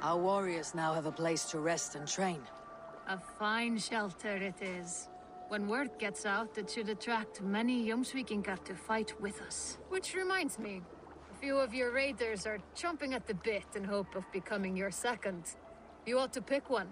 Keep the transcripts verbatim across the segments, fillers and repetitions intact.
Our warriors now have a place to rest and train. A fine shelter it is. When word gets out, it should attract many Jomsvikingar to fight with us. Which reminds me, a few of your raiders are chomping at the bit in hope of becoming your second. You ought to pick one.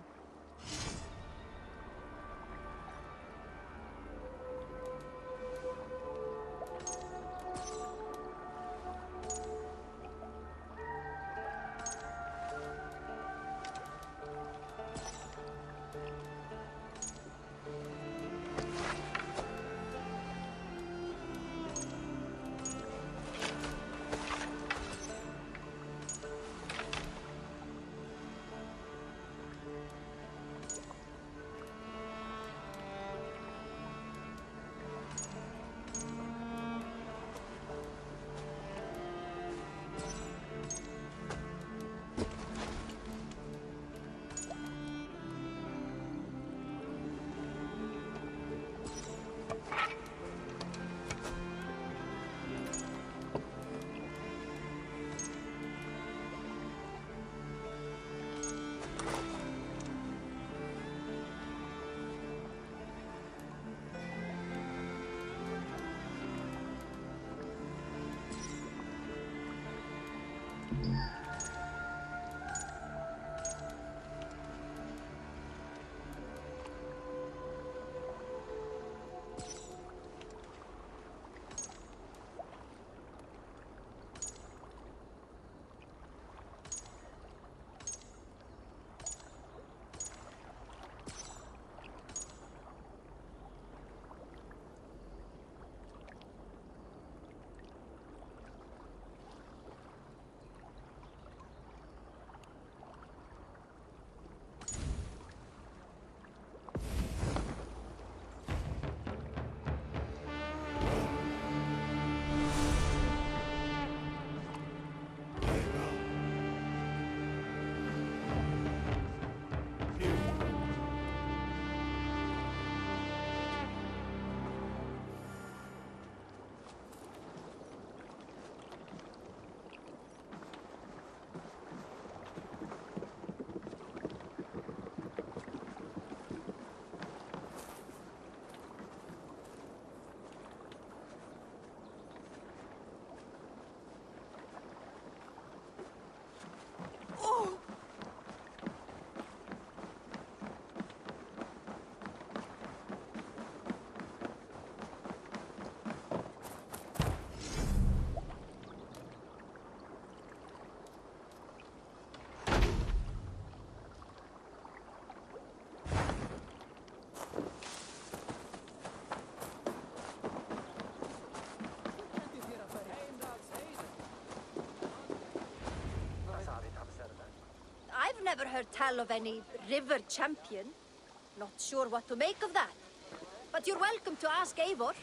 I've never heard tell of any river champion. Not sure what to make of that. But you're welcome to ask Eivor.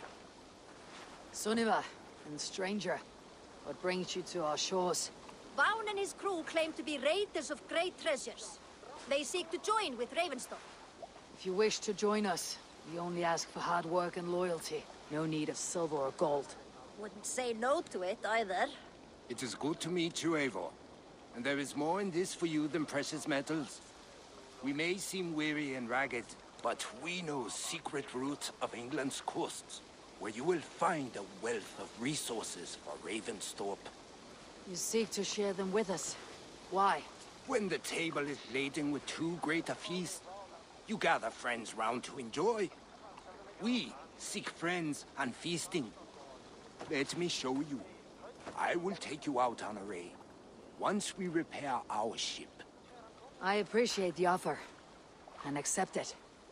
Sunniva and stranger, what brings you to our shores? Vaughn and his crew claim to be raiders of great treasures. They seek to join with Ravenstone. If you wish to join us, we only ask for hard work and loyalty. No need of silver or gold. Wouldn't say no to it, either. It is good to meet you, Eivor. And there is more in this for you than precious metals. We may seem weary and ragged, but we know secret routes of England's coasts, where you will find a wealth of resources for Ravensthorpe. You seek to share them with us. Why? When the table is laden with too great a feast, you gather friends round to enjoy. We seek friends and feasting. Let me show you. I will take you out on a raid. Once we repair our ship. I appreciate the offer, and accept it.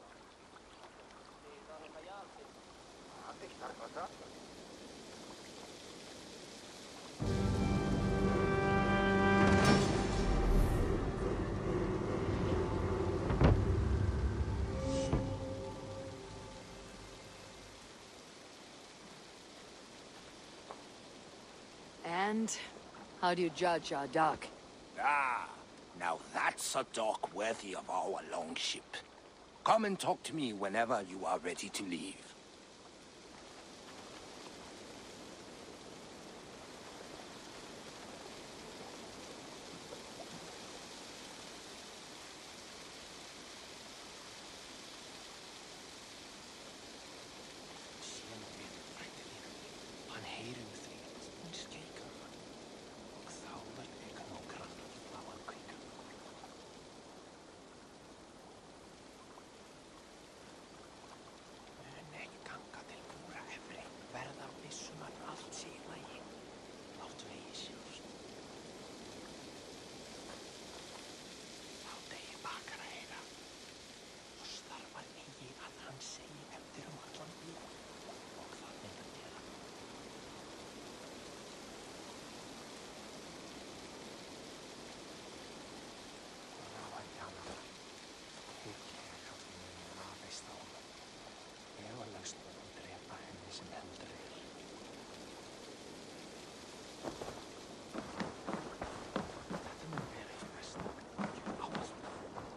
And how do you judge our dock? Ah, now that's a dock worthy of our longship. Come and talk to me whenever you are ready to leave.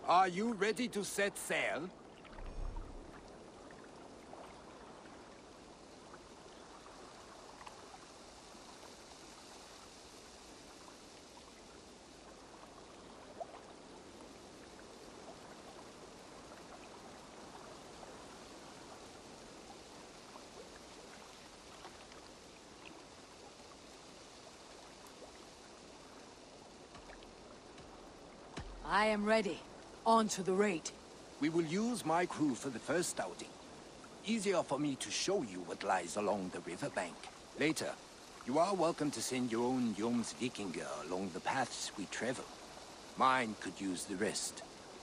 Are you ready to set sail? I am ready. On to the raid. We will use my crew for the first outing. Easier for me to show you what lies along the riverbank. Later, you are welcome to send your own Jomsvikinger along the paths we travel. Mine could use the rest.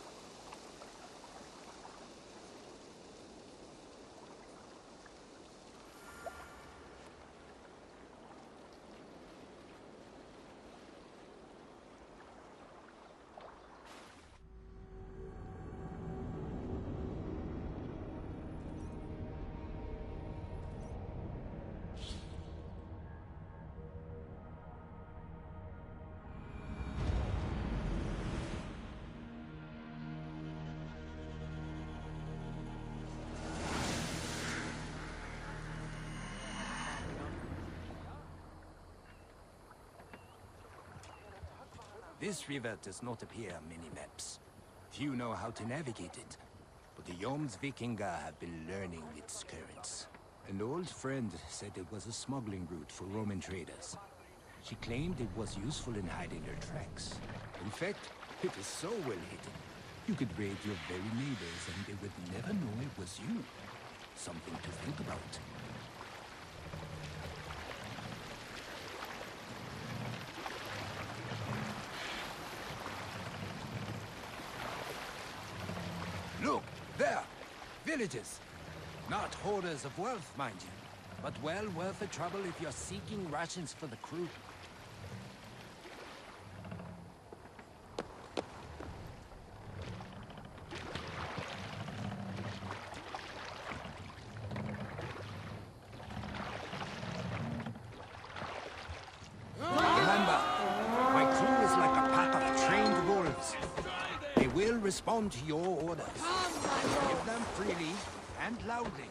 This river does not appear on many maps. Few know how to navigate it, but the Jomsvikinger have been learning its currents. An old friend said it was a smuggling route for Roman traders. She claimed it was useful in hiding their tracks. In fact, it is so well hidden, you could raid your very neighbors and they would never know it was you. Something to think about. Look, there! Villages! Not hoarders of wealth, mind you, but well worth the trouble if you're seeking rations for the crew. Remember, my crew is like a pack of trained wolves. They will respond to your orders. Give them freely and loudly.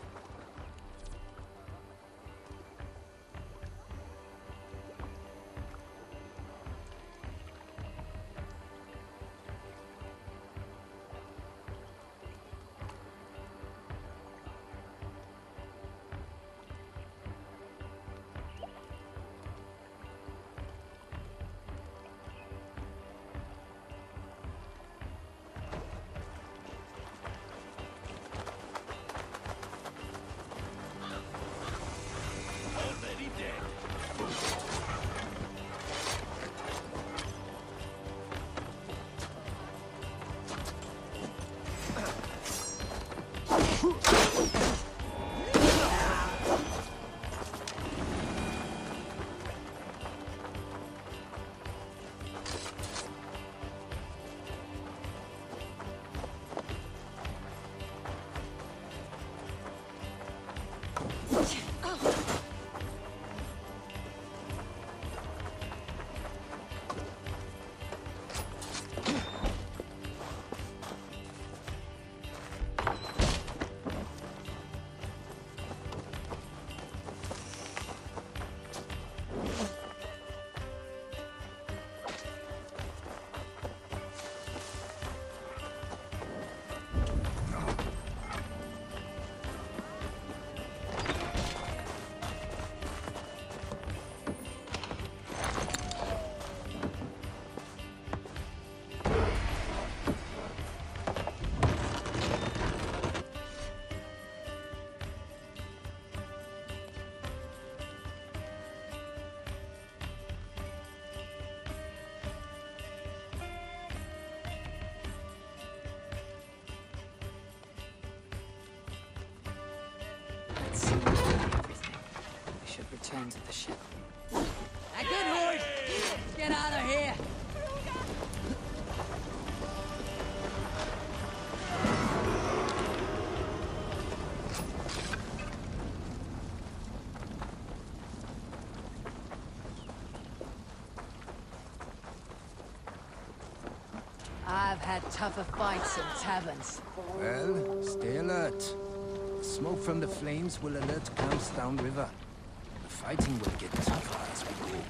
We should return to the ship. A good horse! Let's get out of here! have had tougher fights in taverns. Well, stay alert. The smoke from the flames will alert camps downriver. The fighting will get tougher as we go.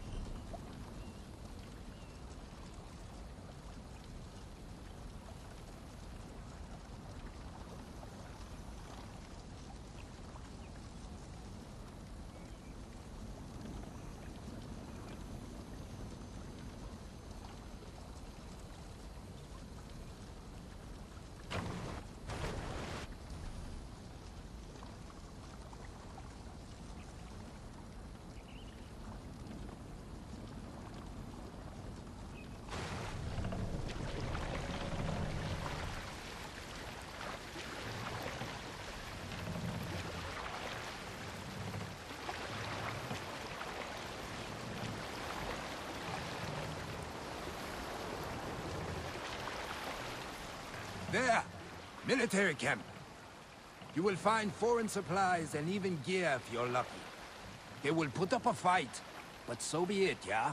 There! Military camp. You will find foreign supplies and even gear if you're lucky. They will put up a fight, but so be it, yeah?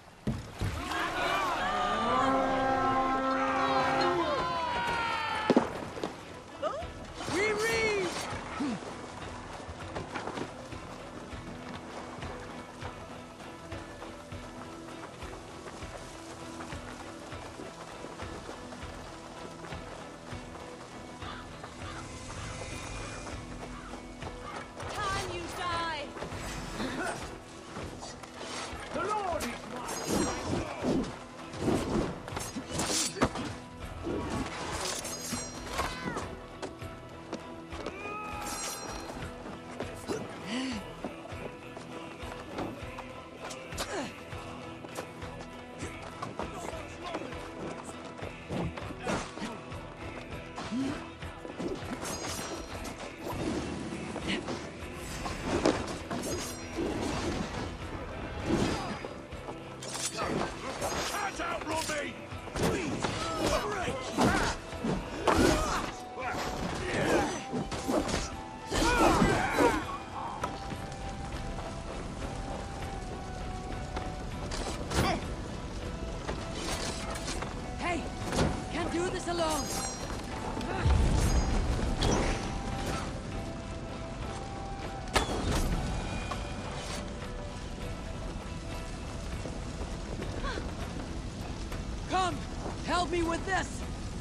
We read! Help me with this!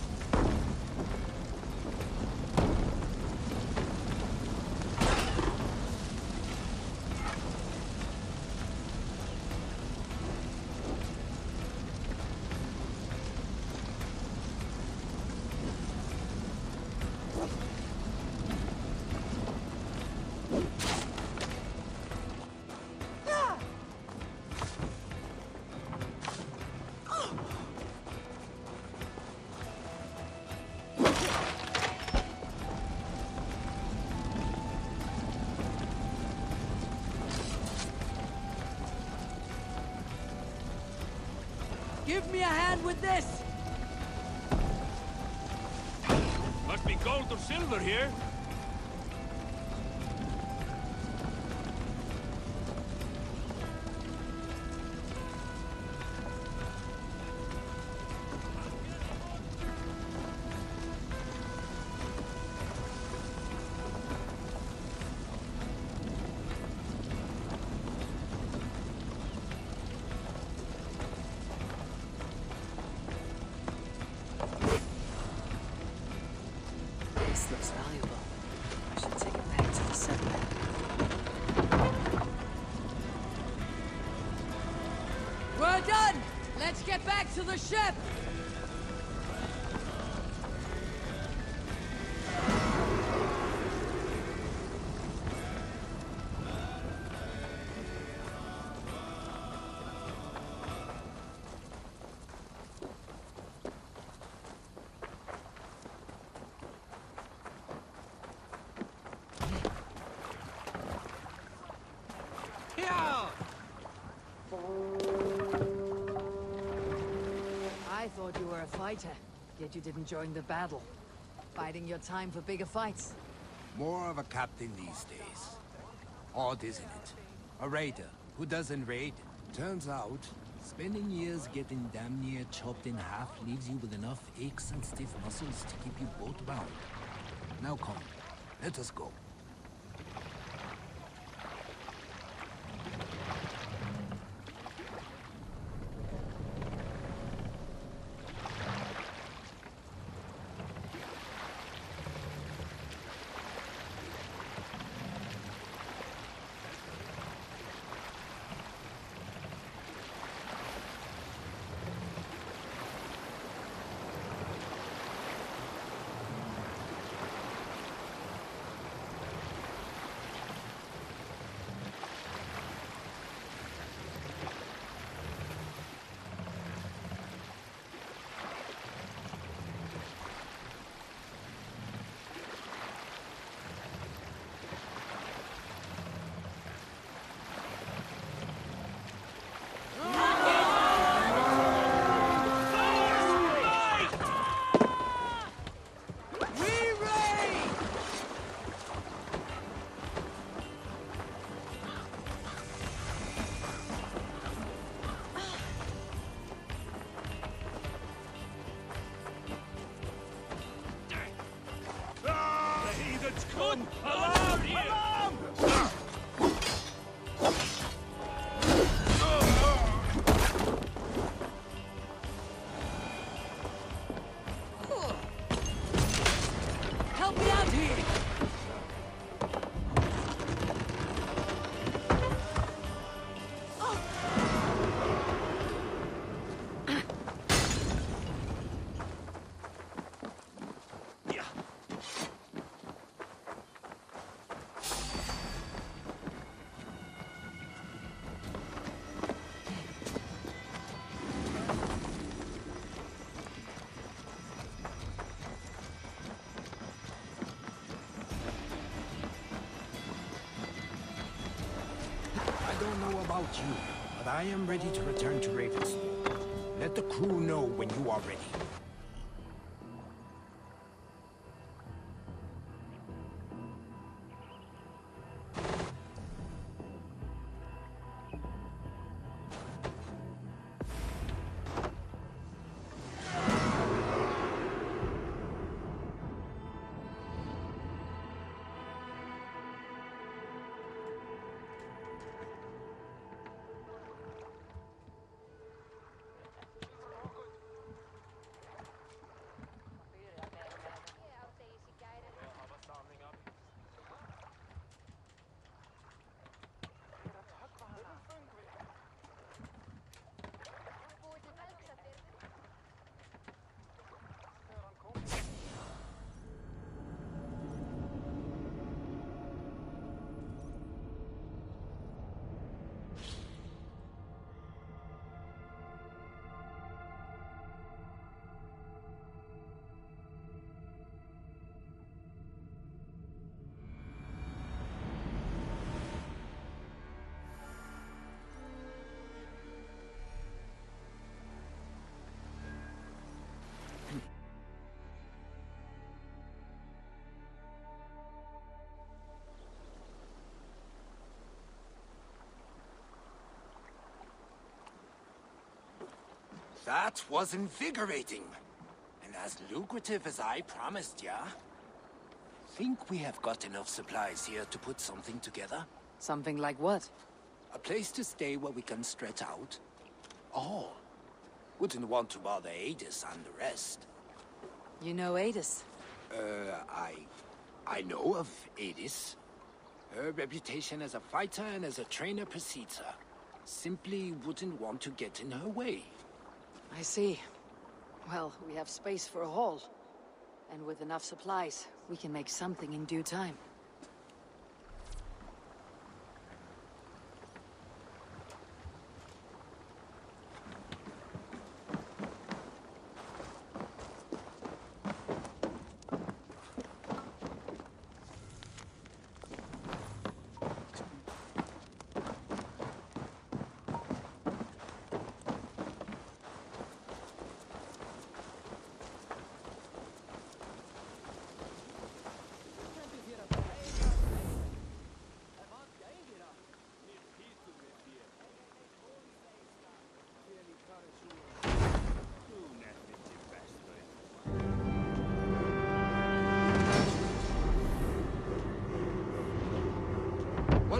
Give me a hand with this! Must be gold or silver here. This looks valuable. I should take it back to the settlement. We're done! Let's get back to the ship! I thought you were a fighter, yet you didn't join the battle. Biding your time for bigger fights. More of a captain these days. Odd, isn't it? A raider who doesn't raid. Turns out, Spending years getting damn near chopped in half leaves you with enough aches and stiff muscles to keep you both bound. Now come, let us go. Come! Alarm here! Alarm! Help me out here! I don't know about you, but I am ready to return to Ravenswood. Let the crew know when you are ready. That was invigorating. And as lucrative as I promised ya. Think we have got enough supplies here to put something together? Something like what? A place to stay where we can stretch out. Oh. Wouldn't want to bother Adis and the rest. You know Adis? Uh, I... I know of Adis. Her reputation as a fighter and as a trainer precedes her. Simply wouldn't want to get in her way. I see. Well, we have space for a hall. And with enough supplies, we can make something in due time.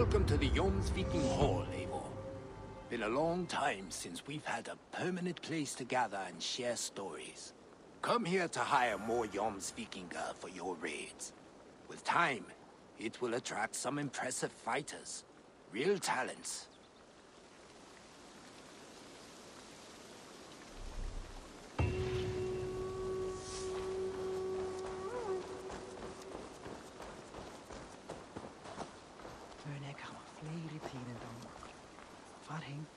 Welcome to the Jomsviking Hall, Eivor. Been a long time since we've had a permanent place to gather and share stories. Come here to hire more Jomsvikinga for your raids. With time, it will attract some impressive fighters. Real talents. Ik ga maar flere tider dan. Waarheen?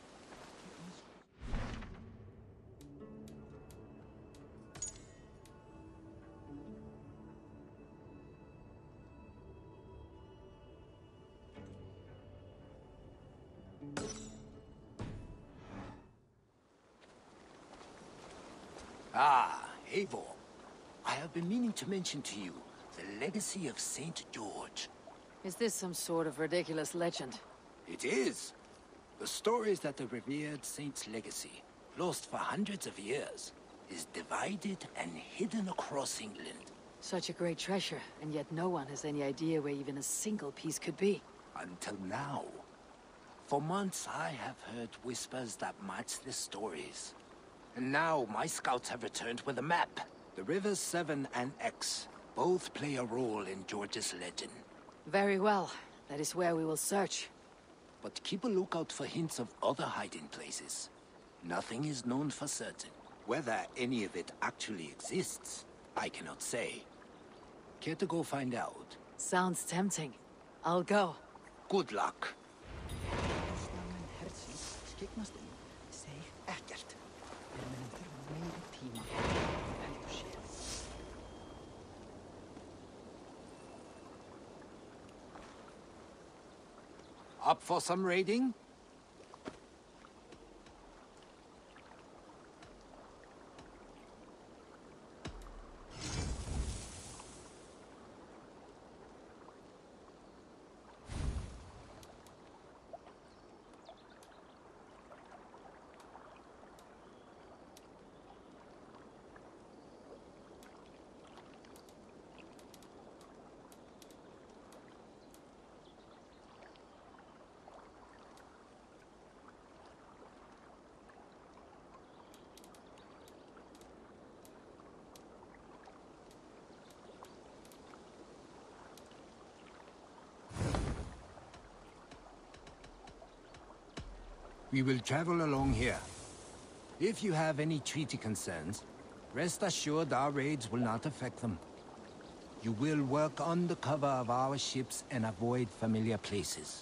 Ah, Eivor. I have been meaning to mention to you the legacy of Saint George. Is this some sort of ridiculous legend? It is. The stories that the revered saint's legacy, lost for hundreds of years, is divided and hidden across England. Such a great treasure, and yet no one has any idea where even a single piece could be. Until now. For months I have heard whispers that match the stories. And now my scouts have returned with a map. The rivers Severn and Exe both play a role in George's legend. Very well. That is where we will search. But keep a lookout for hints of other hiding places. Nothing is known for certain. Whether any of it actually exists, I cannot say. Care to go find out? Sounds tempting. I'll go. Good luck. Mijn hersen skiknast in. Zeg ekkert. En mijn vermeide team. Up for some raiding? We will travel along here. If you have any treaty concerns, rest assured our raids will not affect them. You will work under cover of our ships and avoid familiar places.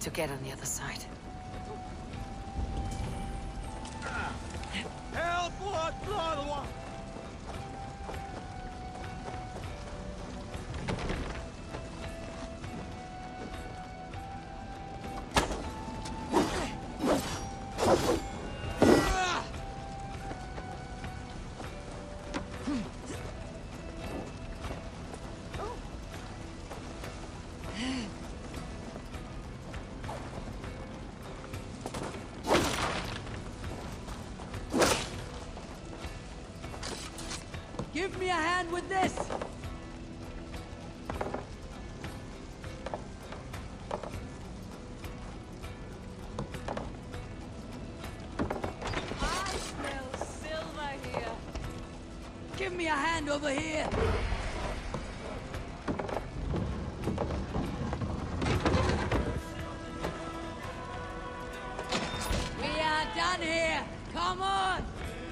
to get on the other side. Help! Blood! Blood! Give me a hand with this! I smell silver here. Give me a hand over here! We are done here! Come on!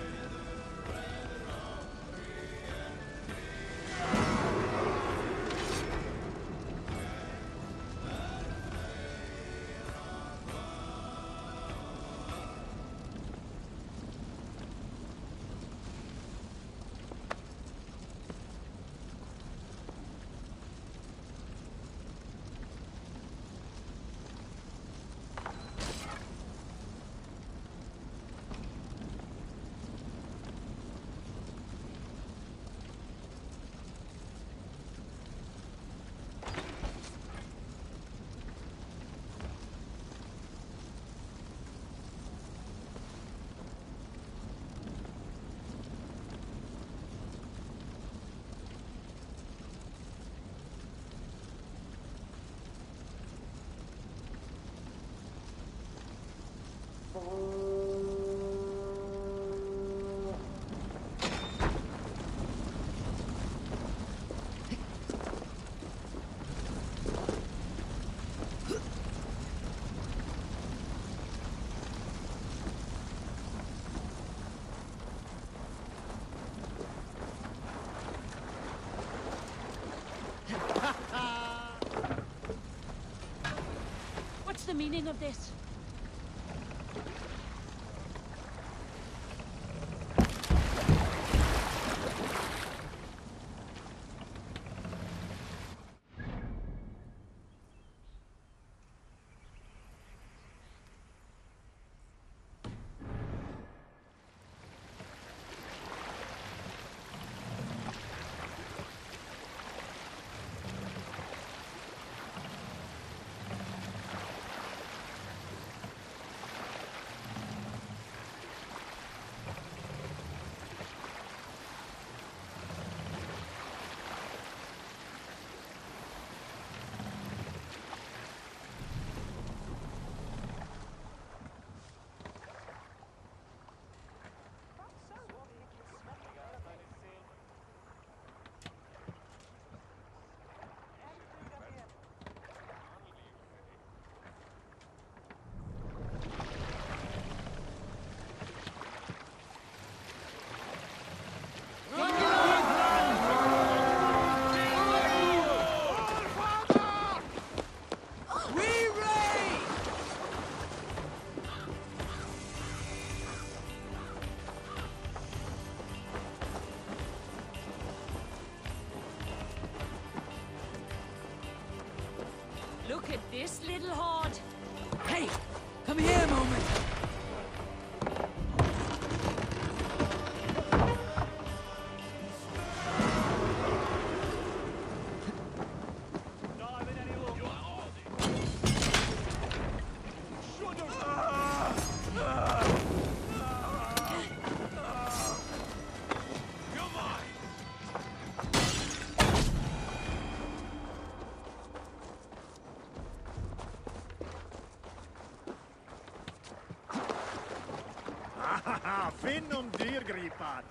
What's the meaning of this? Look at this little horde. Hey! Come here a moment! Finn om dyrgripad!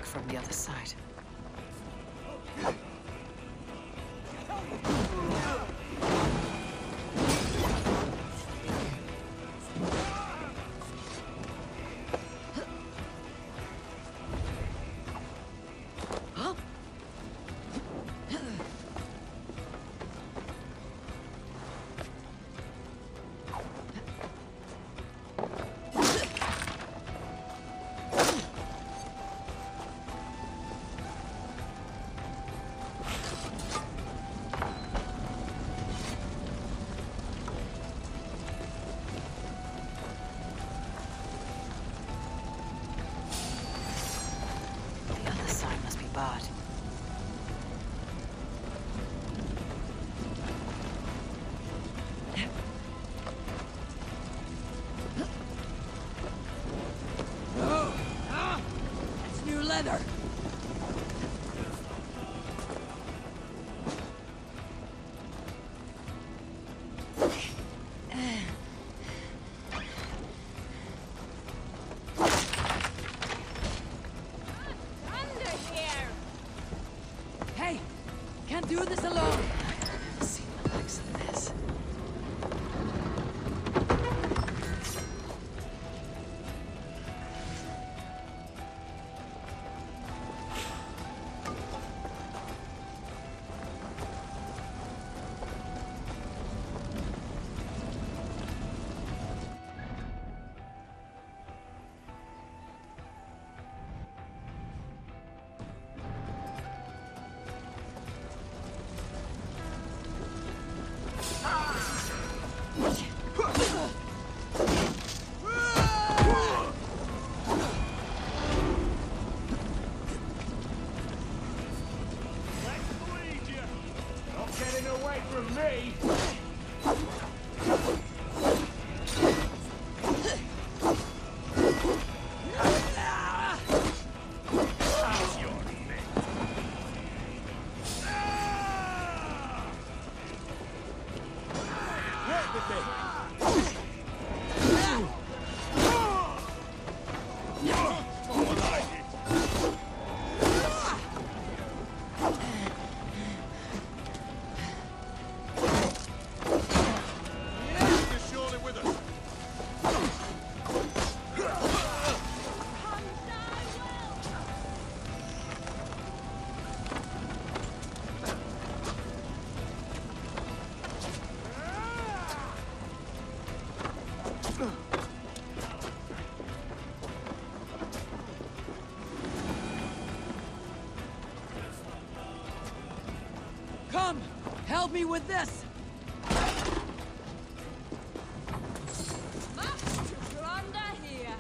from the other side. Bad. Oh, ah, that's new leather. Can't do this alone. I've never seen the likes of this. Come, help me with this. Here.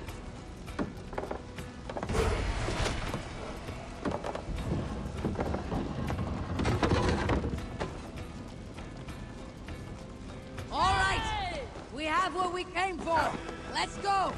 All right, we have what we came for. Let's go.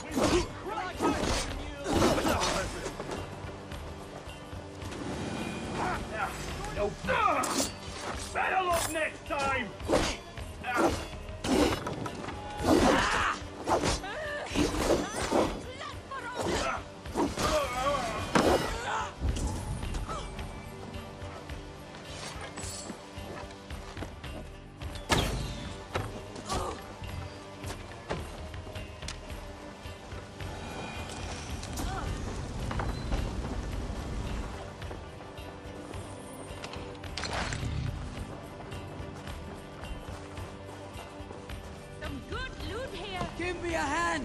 No. Better luck next time! Some good loot here. Give me a hand!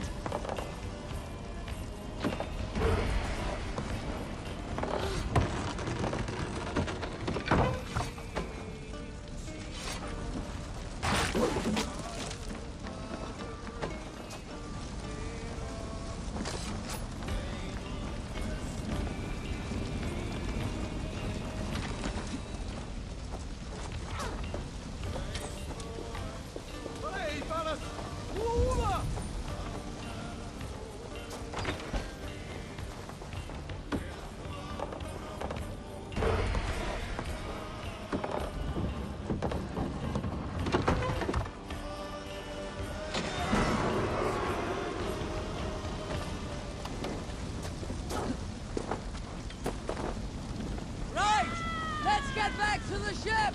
Hey, fellas! Over! Right! Let's get back to the ship!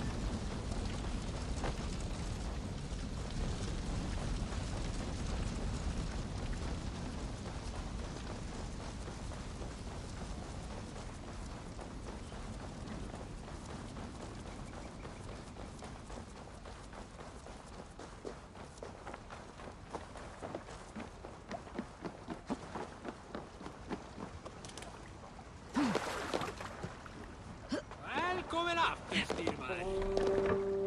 Välkommen afton, styrman.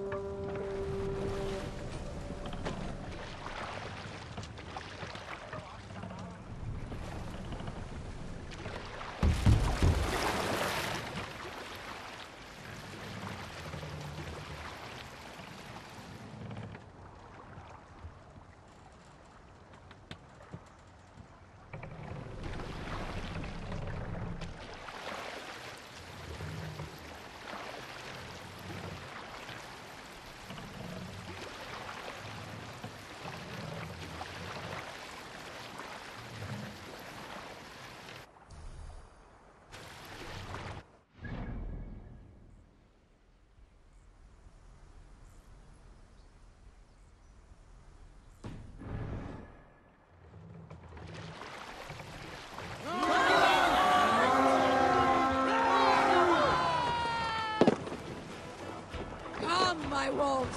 Come, my wolves!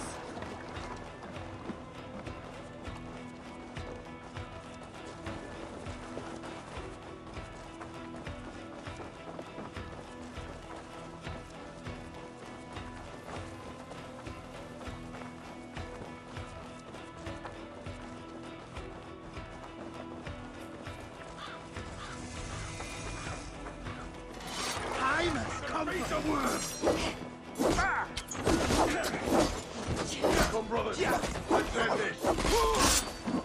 Time has come for the worst! Come, brothers! Let's end this!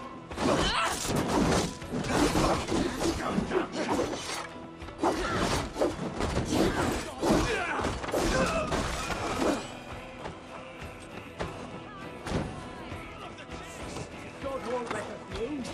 God won't let us lose.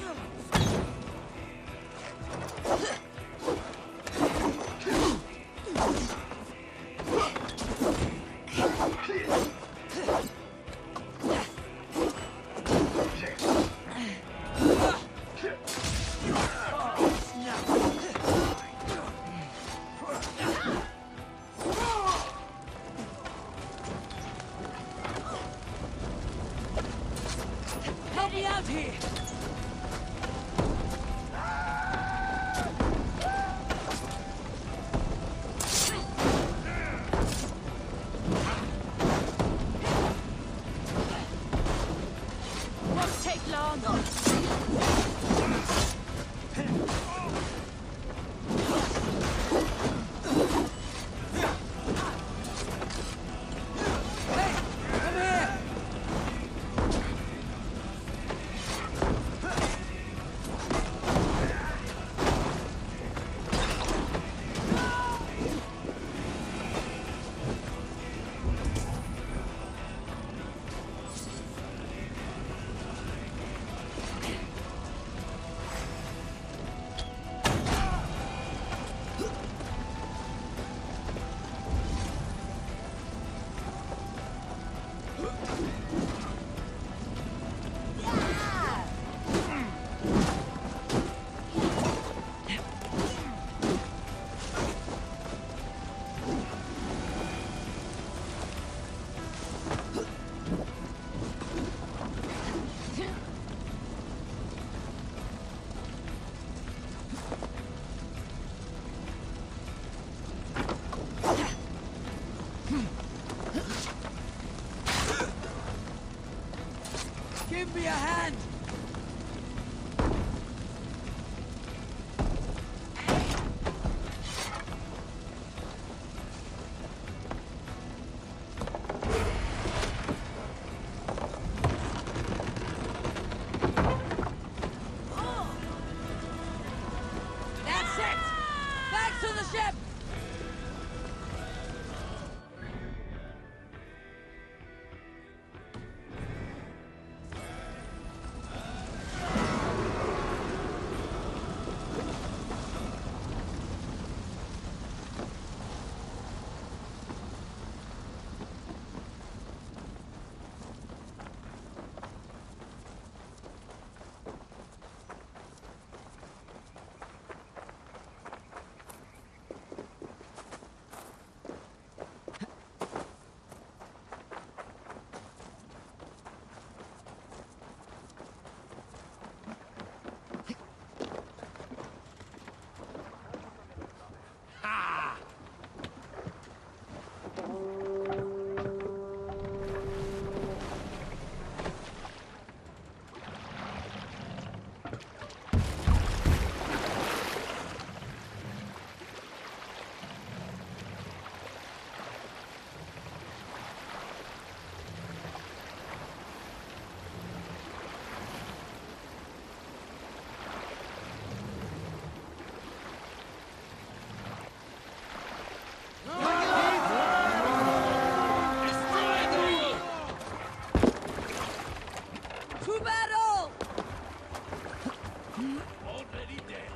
Already dead.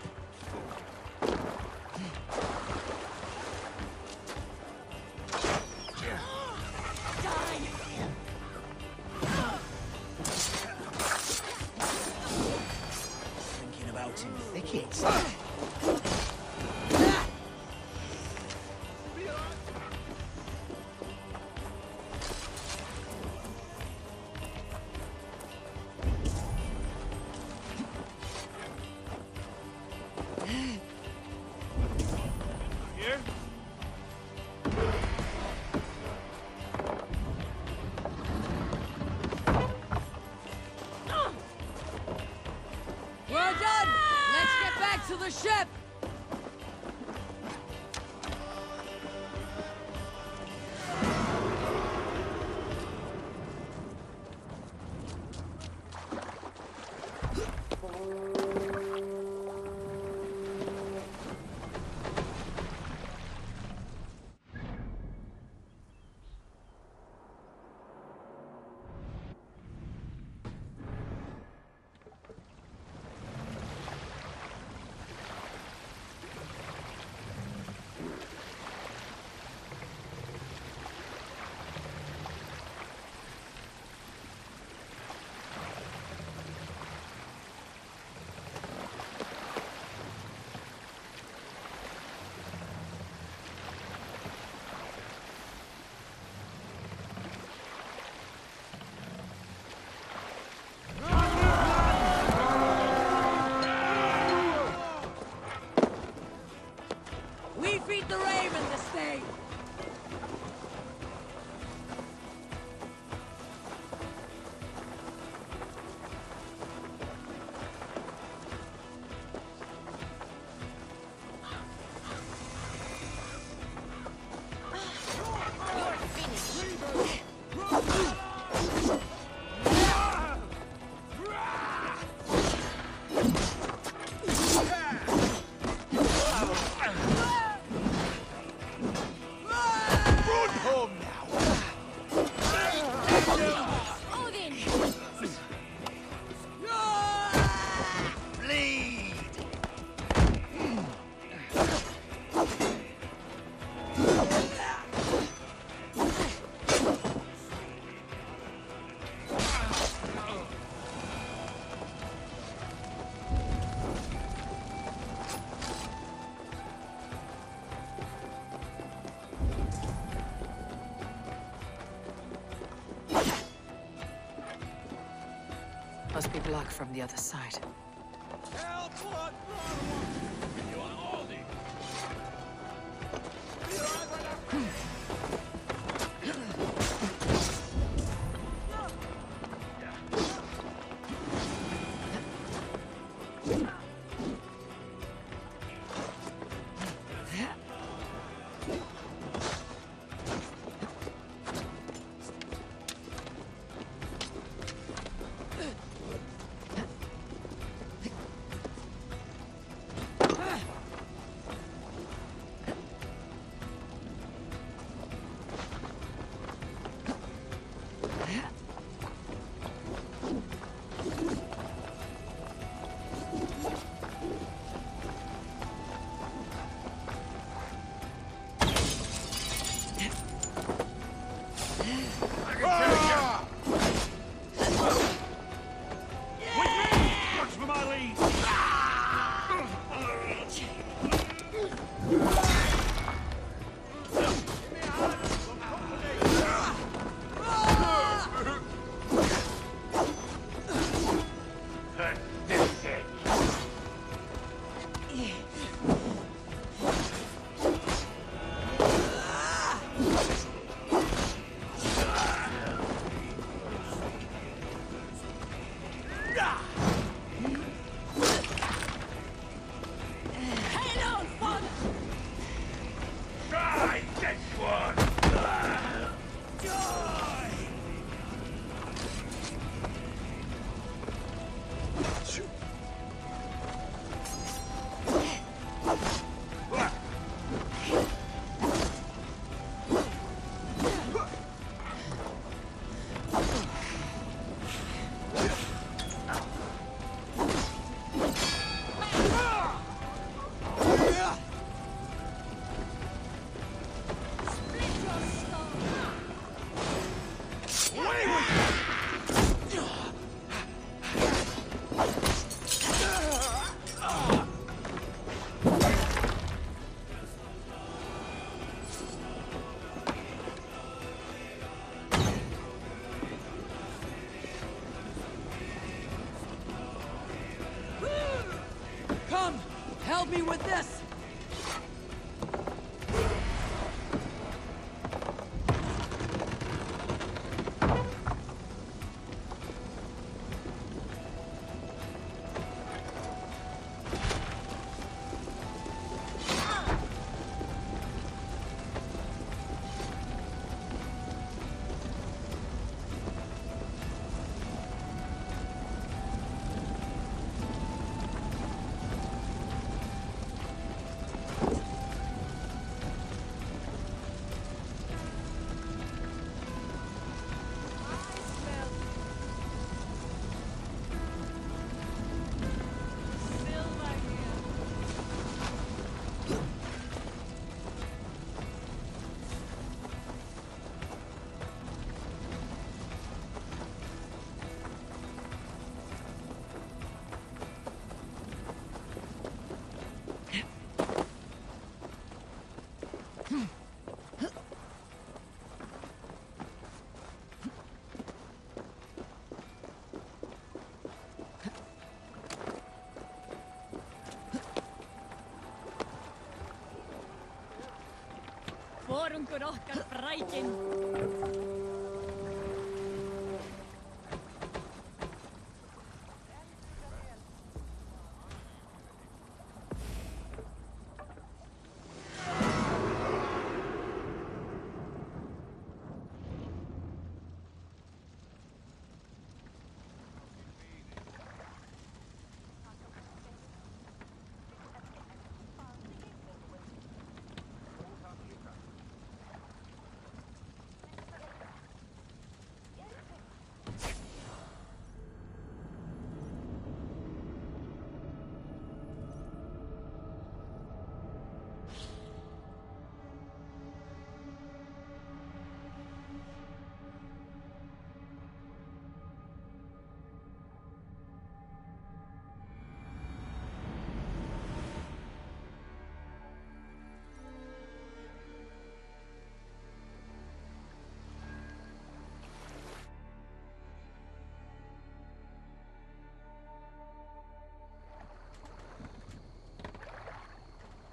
Thinking about in thickets. Here? We're done! Let's get back to the ship! We feed the raven this day! Must be blocked from the other side. Help! What? You are all the... Come! Help me with this! Forungur okkar frækinn.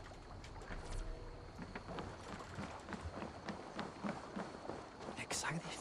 Sagði